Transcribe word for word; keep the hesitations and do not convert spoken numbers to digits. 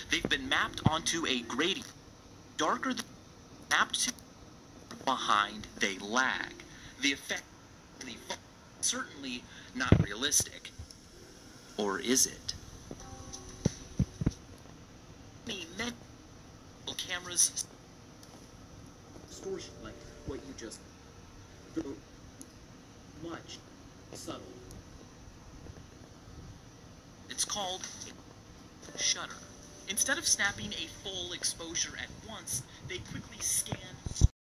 They've been mapped onto a gradient. Darker the mapped to behind, they lag. The effect is certainly not realistic. Or is it? Many cameras distortion like what you just though much subtle. It's called shutter. Instead of snapping a full exposure at once, they quickly scan